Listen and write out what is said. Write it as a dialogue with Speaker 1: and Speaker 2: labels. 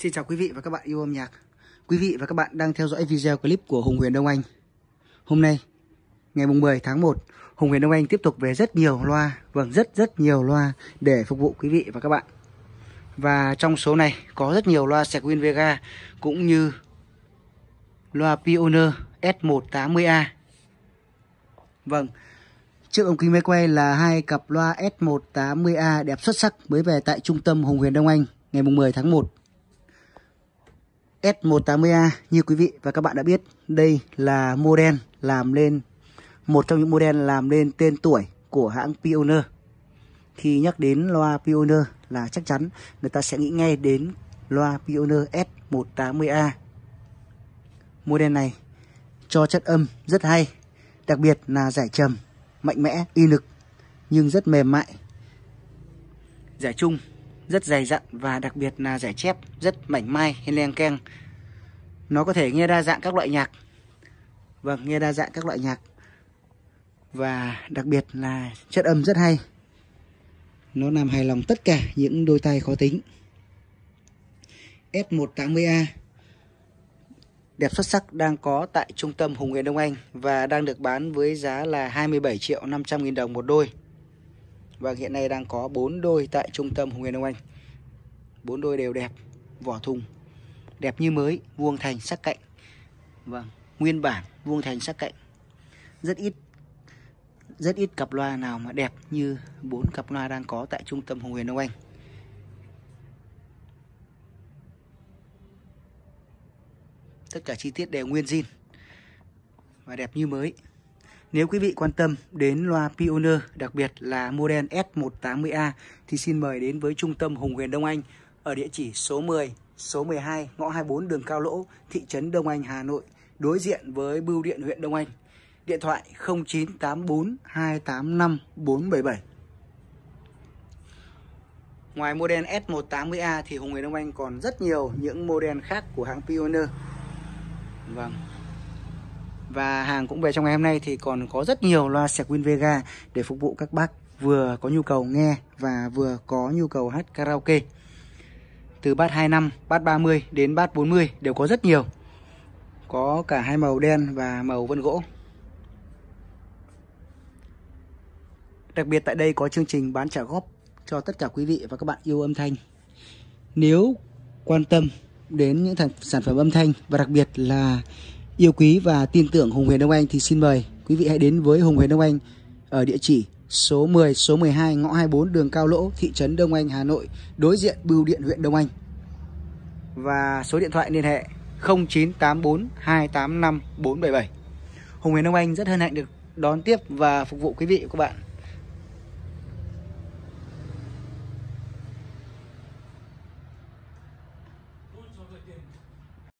Speaker 1: Xin chào quý vị và các bạn yêu âm nhạc. Quý vị và các bạn đang theo dõi video clip của Hùng Huyền Đông Anh. Hôm nay, ngày 10 tháng 1, Hùng Huyền Đông Anh tiếp tục về rất nhiều loa, rất nhiều loa để phục vụ quý vị và các bạn. Và trong số này có rất nhiều loa Squin Vega cũng như loa Pioneer S180A. Vâng, trước ống kính máy quay là hai cặp loa S180A đẹp xuất sắc mới về tại trung tâm Hùng Huyền Đông Anh ngày 10 tháng 1. S180A như quý vị và các bạn đã biết, đây là model làm lên, một trong những model làm lên tên tuổi của hãng Pioneer. Khi nhắc đến loa Pioneer là chắc chắn người ta sẽ nghĩ ngay đến loa Pioneer S180A. Model này cho chất âm rất hay, đặc biệt là giải trầm mạnh mẽ, uy lực nhưng rất mềm mại. Giải trung rất dày dặn và đặc biệt là giải chép rất mảnh mai hay leng keng. Nó có thể nghe đa dạng các loại nhạc. Vâng, nghe đa dạng các loại nhạc. Và đặc biệt là chất âm rất hay. Nó làm hài lòng tất cả những đôi tai khó tính. S180A đẹp xuất sắc đang có tại trung tâm Hùng Huyền Đông Anh và đang được bán với giá là 27.500.000 đồng một đôi. Và hiện nay đang có 4 đôi tại trung tâm Hùng Huyền Đông Anh. 4 đôi đều đẹp, vỏ thùng đẹp như mới, vuông thành sắc cạnh. Vâng, nguyên bản vuông thành sắc cạnh. Rất ít cặp loa nào mà đẹp như 4 cặp loa đang có tại trung tâm Hùng Huyền Đông Anh. Tất cả chi tiết đều nguyên zin và đẹp như mới. Nếu quý vị quan tâm đến loa Pioneer, đặc biệt là model S180A thì xin mời đến với trung tâm Hùng Huyền Đông Anh ở địa chỉ số 10, số 12, ngõ 24 đường Cao Lỗ, thị trấn Đông Anh, Hà Nội, đối diện với Bưu điện huyện Đông Anh. Điện thoại 0984 285 477. Ngoài model S180A thì Hùng Huyền Đông Anh còn rất nhiều những model khác của hãng Pioneer. Vâng. Và hàng cũng về trong ngày hôm nay thì còn có rất nhiều loa Squin Vega để phục vụ các bác vừa có nhu cầu nghe và vừa có nhu cầu hát karaoke. Từ bass 25, bass 30 đến bass 40 đều có rất nhiều. Có cả hai màu đen và màu vân gỗ. Đặc biệt tại đây có chương trình bán trả góp cho tất cả quý vị và các bạn yêu âm thanh. Nếu quan tâm đến những sản phẩm âm thanh và đặc biệt là yêu quý và tin tưởng Hùng Huyền Đông Anh thì xin mời quý vị hãy đến với Hùng Huyền Đông Anh ở địa chỉ số 10, số 12, ngõ 24 đường Cao Lỗ, thị trấn Đông Anh, Hà Nội, đối diện Bưu điện huyện Đông Anh. Và số điện thoại liên hệ 0984 285 477. Hùng Huyền Đông Anh rất hân hạnh được đón tiếp và phục vụ quý vị và các bạn.